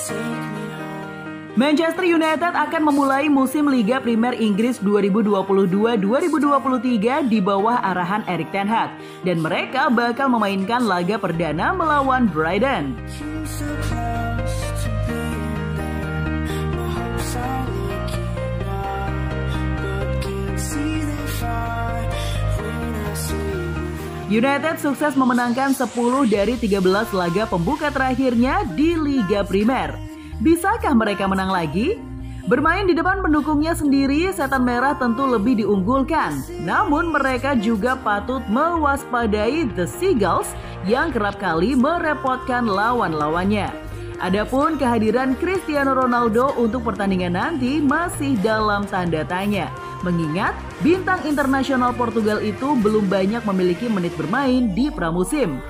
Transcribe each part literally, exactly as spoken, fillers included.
Manchester United akan memulai musim Liga Premier Inggris dua ribu dua puluh dua dua ribu dua puluh tiga di bawah arahan Erik ten Hag dan mereka bakal memainkan laga perdana melawan Brighton. United sukses memenangkan sepuluh dari tiga belas laga pembuka terakhirnya di Liga Primer. Bisakah mereka menang lagi? Bermain di depan pendukungnya sendiri, Setan Merah tentu lebih diunggulkan. Namun mereka juga patut mewaspadai The Seagulls yang kerap kali merepotkan lawan-lawannya. Adapun kehadiran Cristiano Ronaldo untuk pertandingan nanti masih dalam tanda tanya. Mengingat bintang internasional Portugal itu belum banyak memiliki menit bermain di pramusim.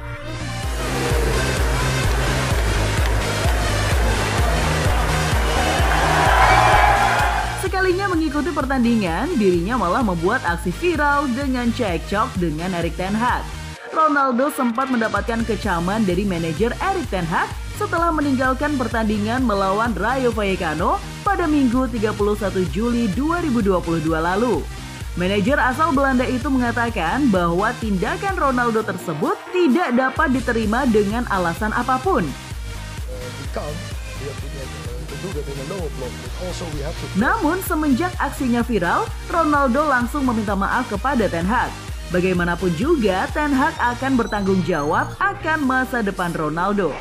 Sekalinya mengikuti pertandingan, dirinya malah membuat aksi viral dengan cekcok dengan Erik ten Hag. Ronaldo sempat mendapatkan kecaman dari manajer Erik ten Hag setelah meninggalkan pertandingan melawan Rayo Vallecano pada Minggu tiga puluh satu Juli dua ribu dua puluh dua lalu. Manajer asal Belanda itu mengatakan bahwa tindakan Ronaldo tersebut tidak dapat diterima dengan alasan apapun. Namun semenjak aksinya viral, Ronaldo langsung meminta maaf kepada ten Hag. Bagaimanapun juga, ten Hag akan bertanggung jawab akan masa depan Ronaldo.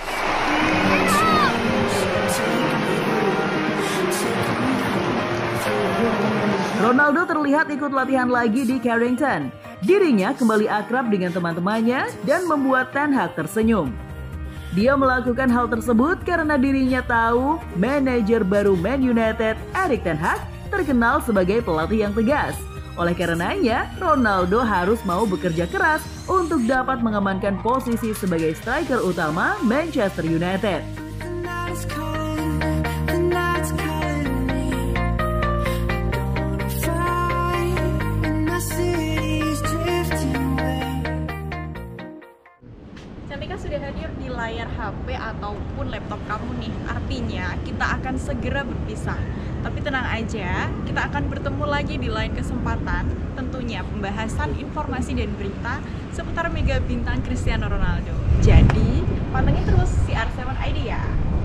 Ronaldo terlihat ikut latihan lagi di Carrington. Dirinya kembali akrab dengan teman-temannya dan membuat ten Hag tersenyum. Dia melakukan hal tersebut karena dirinya tahu manajer baru Man United, Erik ten Hag, terkenal sebagai pelatih yang tegas. Oleh karenanya, Ronaldo harus mau bekerja keras untuk dapat mengamankan posisi sebagai striker utama Manchester United. Cantika sudah hadir di layar H P ataupun laptop kamu nih. Artinya kita akan segera berpisah. Tapi tenang aja, kita akan bertemu lagi di lain kesempatan. Tentunya pembahasan informasi dan berita seputar mega bintang Cristiano Ronaldo. Jadi, pantengin terus C R tujuh I D ya.